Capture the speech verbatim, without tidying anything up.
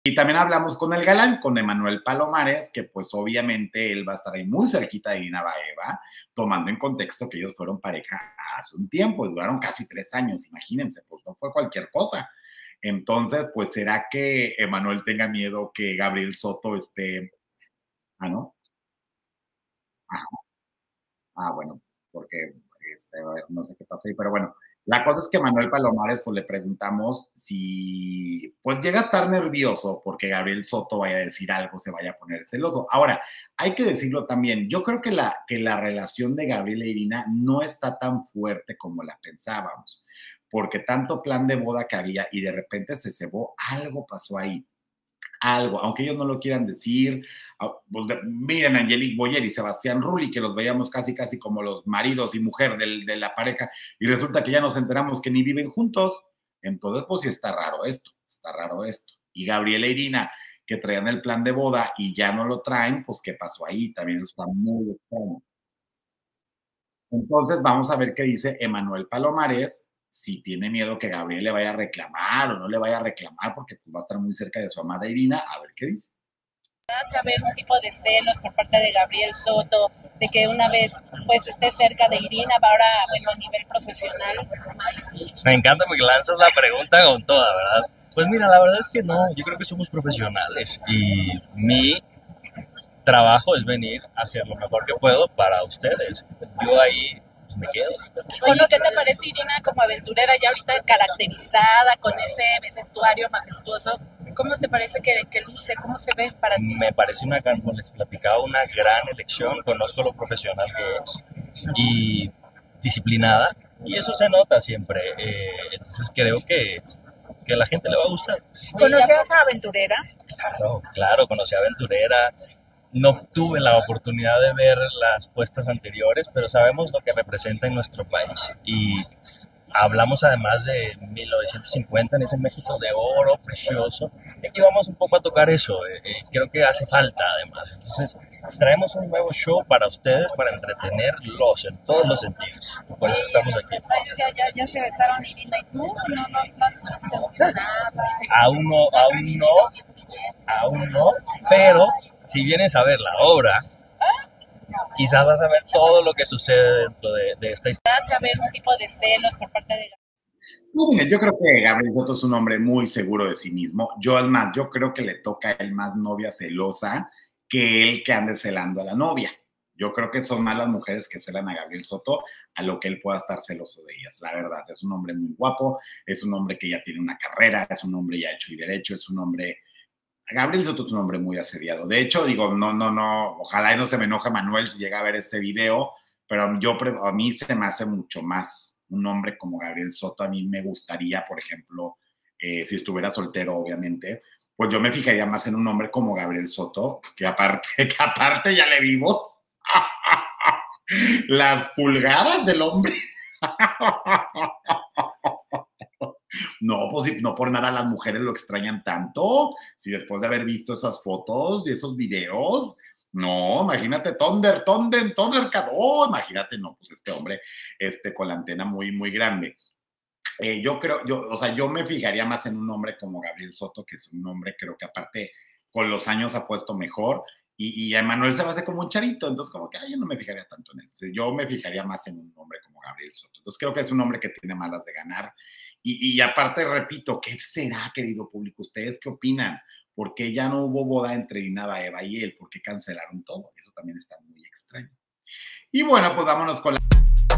Y también hablamos con el galán, con Emanuel Palomares, que pues obviamente él va a estar ahí muy cerquita de Irina Baeva, tomando en contexto que ellos fueron pareja hace un tiempo y duraron casi tres años, imagínense, pues no fue cualquier cosa. Entonces, pues, ¿será que Emanuel tenga miedo que Gabriel Soto esté? Ah, ¿no? Ajá. Ah, bueno, porque, este, a ver, no sé qué pasó ahí, pero bueno, la cosa es que Manuel Palomares, pues le preguntamos si, pues llega a estar nervioso porque Gabriel Soto vaya a decir algo, se vaya a poner celoso. Ahora, hay que decirlo también, yo creo que la, que la relación de Gabriel e Irina no está tan fuerte como la pensábamos, porque tanto plan de boda que había y de repente se cebó, algo pasó ahí, algo, aunque ellos no lo quieran decir. ah, pues, de- miren, Angelique Boyer y Sebastián Rulli, que los veíamos casi, casi como los maridos y mujer del- de la pareja, y resulta que ya nos enteramos que ni viven juntos. Entonces, pues sí está raro esto, está raro esto. Y Gabriela e Irina, que traían el plan de boda y ya no lo traen, pues ¿qué pasó ahí? También está muy extraño. Entonces, vamos a ver qué dice Emanuel Palomares, si tiene miedo que Gabriel le vaya a reclamar o no le vaya a reclamar, porque pues, va a estar muy cerca de su amada Irina, a ver qué dice. Hace haber un tipo de celos por parte de Gabriel Soto, de que una vez pues esté cerca de Irina, ahora bueno a nivel profesional. Me encanta porque lanzas la pregunta con toda, ¿verdad? Pues mira, la verdad es que no, yo creo que somos profesionales y mi trabajo es venir a hacer lo mejor que puedo para ustedes. Yo ahí pues, me quedo. Oye, ¿qué te parece Irina como aventurera ya ahorita caracterizada con ese vestuario majestuoso? ¿Cómo te parece que, que luce? ¿Cómo se ve para ti? Me parece una, como les platicaba, una gran elección. Conozco lo profesional que es y disciplinada y eso se nota siempre. Eh, entonces creo que, que a la gente le va a gustar. ¿Conocías a aventurera? Claro, claro, conocí a Aventurera. No tuve la oportunidad de ver las puestas anteriores, pero sabemos lo que representa en nuestro país. Y hablamos además de mil novecientos cincuenta en ese México de oro precioso. Y aquí vamos un poco a tocar eso. eh, eh, creo que hace falta además. Entonces, traemos un nuevo show para ustedes, para entretenerlos en todos los sentidos. Por eso estamos aquí. Ya, ya, ya se besaron Irina y tú, no, no estás emocionada. Aún no, aún no, aún no, pero si vienes a ver la obra, quizás vas a ver todo lo que sucede dentro de, de esta historia. Hace haber un tipo de celos por parte de No, miren, yo creo que Gabriel Soto es un hombre muy seguro de sí mismo. Yo, al más, yo creo que le toca a él más novia celosa que él que ande celando a la novia. Yo creo que son más las mujeres que celan a Gabriel Soto a lo que él pueda estar celoso de ellas. La verdad, es un hombre muy guapo, es un hombre que ya tiene una carrera, es un hombre ya hecho y derecho, es un hombre. Gabriel Soto es un hombre muy asediado. De hecho, digo, no, no, no, ojalá y no se me enoje Manuel si llega a ver este video, pero yo, a mí se me hace mucho más un hombre como Gabriel Soto. A mí me gustaría, por ejemplo, eh, si estuviera soltero, obviamente, pues yo me fijaría más en un hombre como Gabriel Soto, que aparte, que aparte ya le vimos las pulgadas del hombre. No, pues no por nada las mujeres lo extrañan tanto. Si después de haber visto esas fotos y esos videos, no, imagínate, Thunder, Thunder, Thundercat, oh, imagínate, no, pues este hombre, este, con la antena muy, muy grande. Eh, yo creo, yo, o sea, yo me fijaría más en un hombre como Gabriel Soto, que es un hombre, creo que aparte con los años ha puesto mejor, y, y a Emanuel se me hace como un chavito, entonces como que ay, yo no me fijaría tanto en él. O sea, yo me fijaría más en un hombre como Gabriel Soto. Entonces creo que es un hombre que tiene malas de ganar. Y, y aparte, repito, ¿qué será, querido público? ¿Ustedes qué opinan? ¿Por qué ya no hubo boda entre Irina Baeva y él? ¿Por qué cancelaron todo? Eso también está muy extraño. Y bueno, pues vámonos con la...